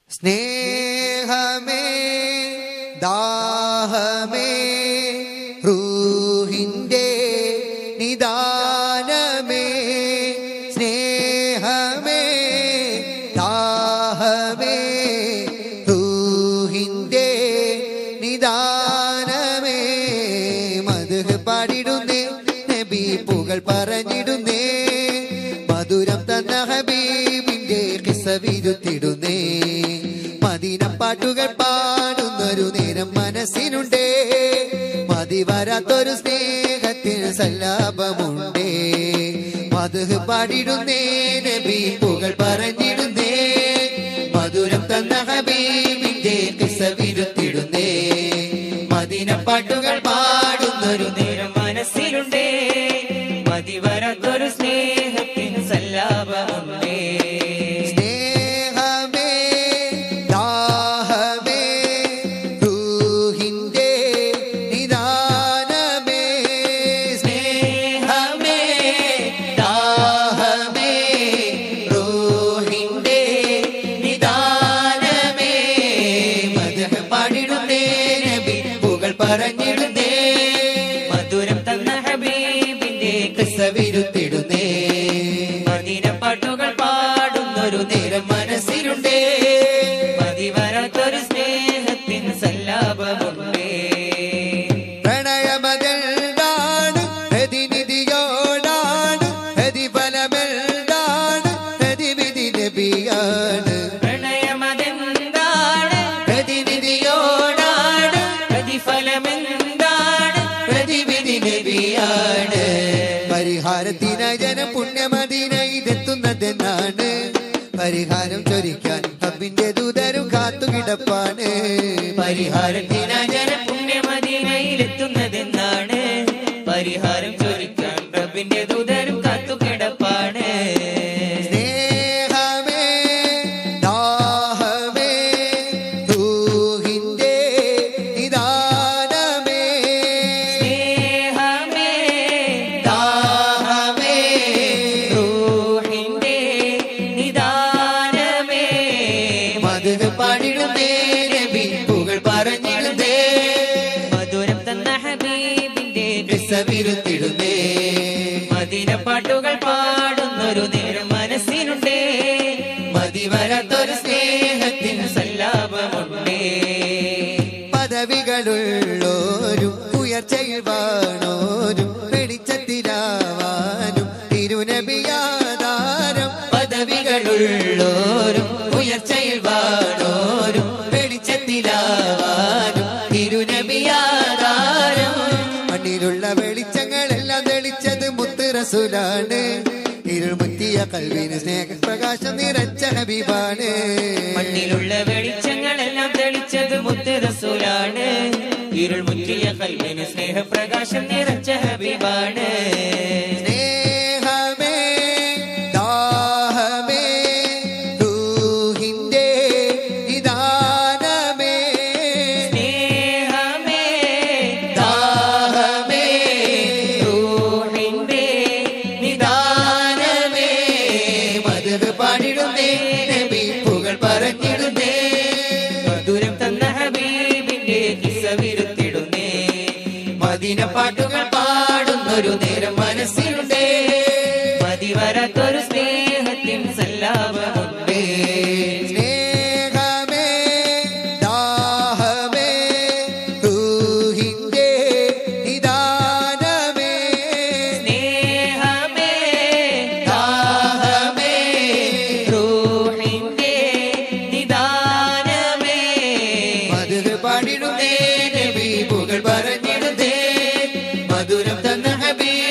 സ്നേഹമേ ദാഹമേ റൂഹിന്റെ നിദാനമേ സ്നേഹമേ ദാഹമേ റൂഹിന്റെ നിദാനമേ മദ്ഹ് പാടിടുന്നേ നബി പുകൾ പറഞ്ഞിടുന്നേ മധുരം തന്ന ഹബീബിന്റെ ഖിസ്സ വിരുത്തിടുന്നേ മദീന പാട്ടുകൾ പാടുന്നൊരു നേരം മനസ്സിനുണ്ടേ മതി വരാത്തൊരു സ്നേഹത്തിന് സല്ലാപമുണ്ടേ മദ്ഹ് പാടിടുന്നേ നബി പുകൾ പറഞ്ഞിടുന്നേ മധുരം തന്ന ഹബീബിന്റെ ഖിസ്സ വിരുത്തിടുന്നേ മദീന പാട്ടുകൾ പാടുന്നൊരു നേരം മനസ്സിലുണ്ടേ മതി വരാത്തൊരു സ്നേഹത്തിന് സല്ലാപമുണ്ടേ പറഞ്ഞിടുന്നേ മധുരം തന്ന ഹബീബിന്റെ ഖിസ്സ വിരുത്തിടുന്നേ മദീന പാട്ടുകൾ പാടുന്നൊരു നേരം മനസ്സിലുണ്ടേ മതി വരാത്തൊരു സ്നേഹത്തിന് സല്ലാപമുണ്ടേ പ്രണയമതെന്താണ് പ്രതിനിധിയോടാണ് പ്രതിഫലമെന്താണ് പ്രതിവിധി നബിയാണ് പ്രണയമതെന്താണ് പ്രതിനിധിയോടാണ് പ്രതിഫലമെന്താണ് പ്രതിവിധി നബിയാണ് പരിഹാരത്തിനായി ജന പുണ്യമദീനയിലെത്തുന്നതെന്നാണ് പരിഹാരം ചൊരിക്കാൻ റബ്ബിന്റെ ദൂതരും കാത്തുകിടപ്പാണ് പരിഹാരത്തിനായി ജന പുണ്യമദീനയിലെത്തുന്നതെന്നാണ് പരിഹാരം ചൊരിക്കാൻ റബ്ബിന്റെ ദൂതരും കാത്തുകിടപ്പാണ് പാടിടുന്നേ നബി പുകൾ പറഞ്ഞിടുന്നേ മധുരം തന്ന ഹബീബിന്റെ ഖിസ്സ വിരുത്തിടുന്നേ മദീന പാട്ടുകൾ പാടുന്നൊരു നേരം മനസ്സിനുണ്ടേ മതി വരാത്തൊരു സ്നേഹത്തിന് സല്ലാപമുണ്ടേ പദവികളുള്ളോരും ഉയർച്ചയിൽ വാണോരും വെളിച്ചത്തിലാവാനും തിരുനബിയാധാരം പദവികളുള്ളോരും ഉയർച്ചയിൽ വാണോരും വെളിച്ചത്തിലാവാനും തിരുനബിയാധാരം മണ്ണിലുള്ള വെളിച്ചങ്ങളെല്ലാം തെളിച്ചത് മുത്ത് റസൂലാണ് ഇരുൾമുത്തിയ കൽവിന് സ്നേഹപ്രകാശം നിറച്ച ഹബീബാണ് മണ്ണിലുള്ള വെളിച്ചങ്ങളെല്ലാം തെളിച്ചത് മുത്ത് റസൂലാണ് ഇരുൾമുത്തിയ കൽവിന് സ്നേഹപ്രകാശം നിറച്ച ഹബീബാണ് പാടിടുന്നേ നബി പുകൾ പറഞ്ഞിടുന്നേ മധുരം തന്ന ഹബീബിന്റെ ഖിസ്സ വിരുത്തിടുന്നേ മദീന പാട്ടുകൾ പാടുന്നൊരു നേരം മനസ്സിലുണ്ടേ മതി വരാത്തൊരു സ്നേഹത്തിൻ സല്ലാപമുണ്ടേ പാടിടുന്നേ നബി പുകൾ പറഞ്ഞിടുന്നേ മധുരം തന്ന ഹബീബ്